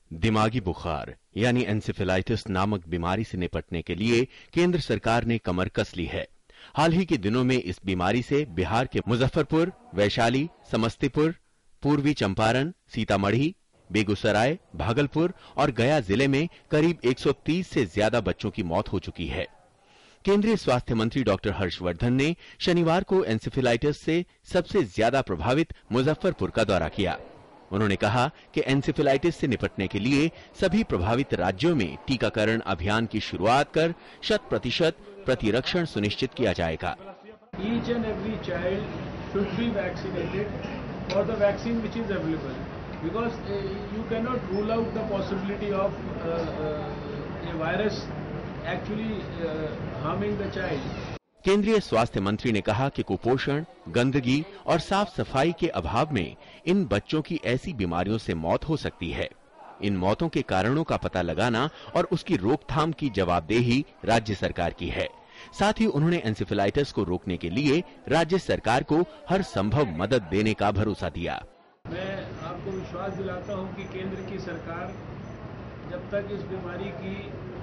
दिमागी बुखार यानी एन्सेफेलाइटिस नामक बीमारी से निपटने के लिए केंद्र सरकार ने कमर कस ली है। हाल ही के दिनों में इस बीमारी से बिहार के मुजफ्फरपुर, वैशाली, समस्तीपुर, पूर्वी चंपारण, सीतामढ़ी, बेगूसराय, भागलपुर और गया जिले में करीब 130 से ज्यादा बच्चों की मौत हो चुकी है। केंद्रीय स्वास्थ्य मंत्री डॉक्टर हर्षवर्धन ने शनिवार को एन्सेफेलाइटिस से सबसे ज्यादा प्रभावित मुजफ्फरपुर का दौरा किया। उन्होंने कहा कि एन्सेफेलाइटिस से निपटने के लिए सभी प्रभावित राज्यों में टीकाकरण अभियान की शुरुआत कर 100% प्रतिरक्षण सुनिश्चित किया जाएगा। Each and every child should be vaccinated for the vaccine which is available, because you cannot rule out the possibility of a virus actually harming the child. केंद्रीय स्वास्थ्य मंत्री ने कहा कि कुपोषण, गंदगी और साफ सफाई के अभाव में इन बच्चों की ऐसी बीमारियों से मौत हो सकती है। इन मौतों के कारणों का पता लगाना और उसकी रोकथाम की जवाबदेही राज्य सरकार की है। साथ ही उन्होंने एन्सेफेलाइटिस को रोकने के लिए राज्य सरकार को हर संभव मदद देने का भरोसा दिया। मैं आपको विश्वास दिलाता हूं कि केंद्र की सरकार जब तक इस बीमारी की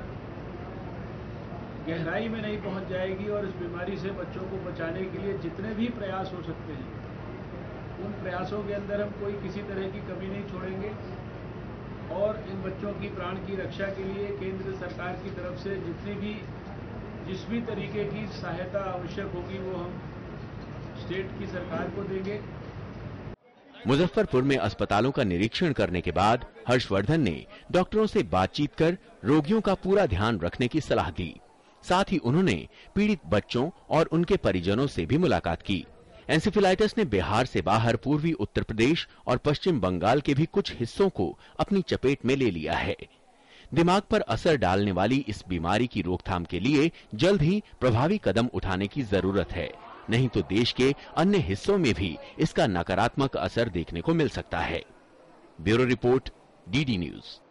गहराई में नहीं पहुंच जाएगी और इस बीमारी से बच्चों को बचाने के लिए जितने भी प्रयास हो सकते हैं, उन प्रयासों के अंदर हम कोई किसी तरह की कमी नहीं छोड़ेंगे और इन बच्चों की प्राण की रक्षा के लिए केंद्र सरकार की तरफ से जिस भी तरीके की सहायता आवश्यक होगी वो हम स्टेट की सरकार को देंगे। मुजफ्फरपुर में अस्पतालों का निरीक्षण करने के बाद हर्षवर्धन ने डॉक्टरों से बातचीत कर रोगियों का पूरा ध्यान रखने की सलाह दी। साथ ही उन्होंने पीड़ित बच्चों और उनके परिजनों से भी मुलाकात की। एन्सेफेलाइटिस ने बिहार से बाहर पूर्वी उत्तर प्रदेश और पश्चिम बंगाल के भी कुछ हिस्सों को अपनी चपेट में ले लिया है। दिमाग पर असर डालने वाली इस बीमारी की रोकथाम के लिए जल्द ही प्रभावी कदम उठाने की जरूरत है, नहीं तो देश के अन्य हिस्सों में भी इसका नकारात्मक असर देखने को मिल सकता है। Bureau report, DD news.